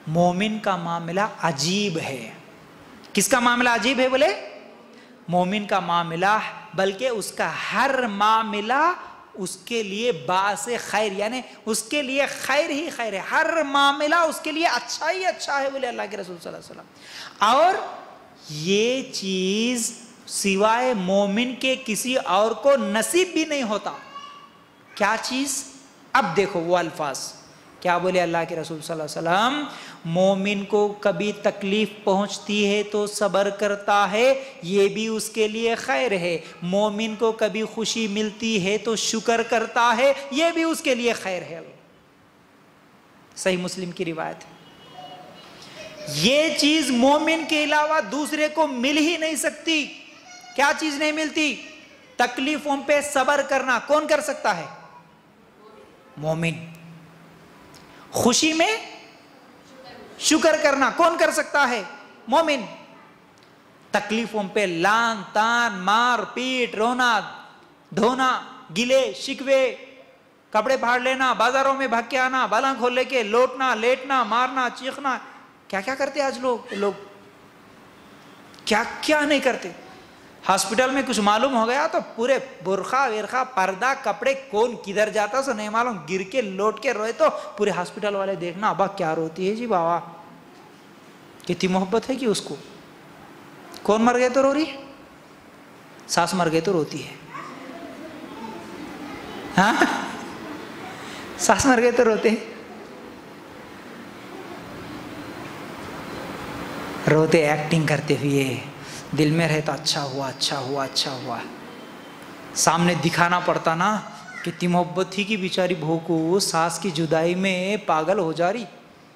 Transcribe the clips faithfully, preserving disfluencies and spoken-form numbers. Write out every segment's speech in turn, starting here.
मोमिन का मामला अजीब है। किसका मामला अजीब है बोले? मोमिन का मामला, बल्कि उसका हर मामला उसके लिए बासे खैर, यानी उसके लिए खैर ही खैर है, हर मामला उसके लिए अच्छा ही अच्छा है बोले अल्लाह के रसूल सल्लल्लाहु अलैहि वसल्लम। और ये चीज सिवाय मोमिन के किसी और को नसीब भी नहीं होता। क्या चीज? अब देखो वो अल्फाज क्या बोले अल्लाह के रसूल सल्लल्लाहु अलैहि वसल्लम, मोमिन को कभी तकलीफ पहुंचती है तो सब्र करता है, ये भी उसके लिए खैर है। मोमिन को कभी खुशी मिलती है तो शुक्र करता है, ये भी उसके लिए खैर है। सही मुस्लिम की रिवायत है। ये चीज मोमिन के अलावा दूसरे को मिल ही नहीं सकती। क्या चीज नहीं मिलती? तकलीफों पे सब्र करना। कौन कर सकता है? मोमिन। खुशी में शुक्र करना कौन कर सकता है? मोमिन। तकलीफों पे लान तान मार पीट रोना धोना गिले शिकवे कपड़े फाड़ लेना बाजारों में भाग के आना बाला खोल लेके लौटना लेटना मारना चीखना, क्या क्या करते आज लोग लोग क्या क्या नहीं करते। हॉस्पिटल में कुछ मालूम हो गया तो पूरे बुरखा वेरखा पर्दा कपड़े कौन किधर जाता सो नहीं मालूम, गिर के लौट के रोए तो पूरे हॉस्पिटल वाले देखना अब्बा क्या रोती है जी बाबा, कितनी मोहब्बत है कि उसको। कौन मर गए तो रो रही? सास मर गए तो रोती है। हाँ, सास मर गए तो रोते हैं। रोते एक्टिंग करते हुए, दिल में रहता अच्छा हुआ अच्छा हुआ अच्छा हुआ, सामने दिखाना पड़ता ना कितनी मोहब्बत थी कि बेचारी बहू को सास की जुदाई में पागल हो जा रही।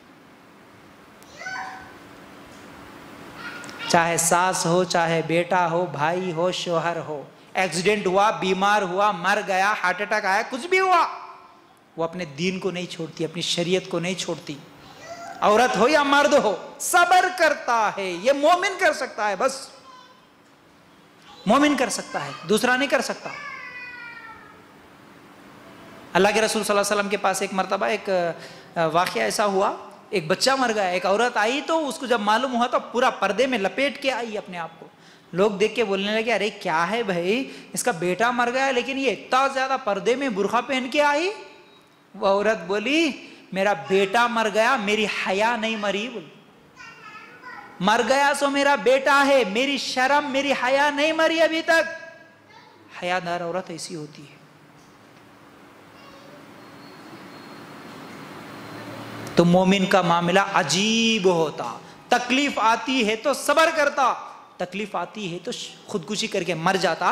चाहे सास हो चाहे बेटा हो भाई हो शोहर हो, एक्सीडेंट हुआ बीमार हुआ मर गया हार्ट अटैक आया कुछ भी हुआ, वो अपने दीन को नहीं छोड़ती, अपनी शरीयत को नहीं छोड़ती। औरत हो या मर्द हो सब्र करता है। ये मोमिन कर सकता है, बस मोमिन कर सकता है, दूसरा नहीं कर सकता। अल्लाह के रसूल सल्लल्लाहु अलैहि वसल्लम के पास एक मर्तबा एक वाक़या ऐसा हुआ, एक बच्चा मर गया, एक औरत आई तो उसको जब मालूम हुआ तो पूरा पर्दे में लपेट के आई अपने आप को। लोग देख के बोलने लगे अरे क्या है भाई, इसका बेटा मर गया लेकिन ये इतना ज्यादा पर्दे में बुर्खा पहन के आई। वो औरत बोली मेरा बेटा मर गया मेरी हया नहीं मरी। बोली मर गया सो मेरा बेटा है, मेरी शर्म मेरी हया नहीं मरी अभी तक। हयादार औरत ऐसी होती है। तो मोमिन का मामला अजीब होता, तकलीफ आती है तो सब्र करता, तकलीफ आती है तो खुदकुशी करके मर जाता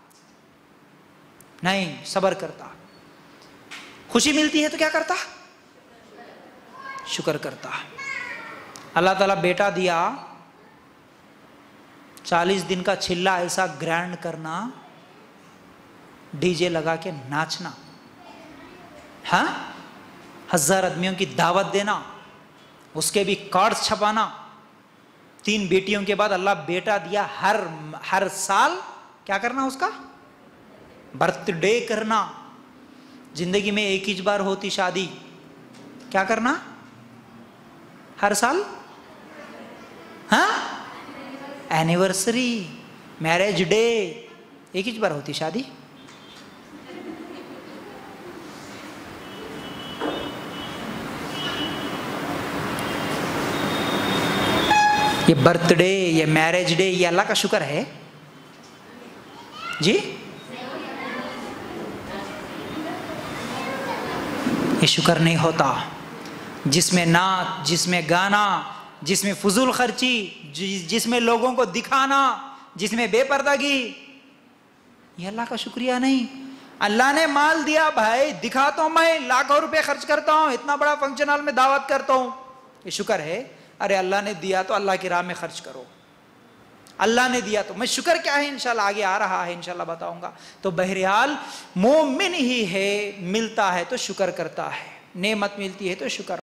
नहीं, सब्र करता। खुशी मिलती है तो क्या करता? शुक्र करता। अल्लाह ताला बेटा दिया, चालीस दिन का चिल्ला ऐसा ग्रैंड करना, डीजे लगा के नाचना, हाँ, हजार आदमियों की दावत देना, उसके भी कार्ड्स छपाना। तीन बेटियों के बाद अल्लाह बेटा दिया, हर हर साल क्या करना? उसका बर्थडे करना। जिंदगी में एक ही बार होती शादी, क्या करना? हर साल हाँ एनिवर्सरी मैरिज डे, एक ही बार होती शादी। ये बर्थडे ये मैरिज डे ये अल्लाह का शुक्र है जी? ये शुक्र नहीं होता। जिसमें नाच, जिसमें गाना, जिसमें फजूल खर्ची, जिसमें लोगों को दिखाना, जिसमें बेपर्दगी, ये अल्लाह का शुक्रिया नहीं। अल्लाह ने माल दिया भाई, दिखाता हूं मैं, लाखों रुपए खर्च करता हूं, इतना बड़ा फंक्शन हॉल में दावत करता हूं, ये शुक्र है? अरे अल्लाह ने दिया तो अल्लाह की राह में खर्च करो। अल्लाह ने दिया तो मैं शुक्र क्या है इंशाल्लाह आगे आ रहा है, इंशाल्लाह बताऊंगा। तो बहरहाल मोमिन ही है, मिलता है तो शुक्र करता है, नेमत मिलती है तो शुक्र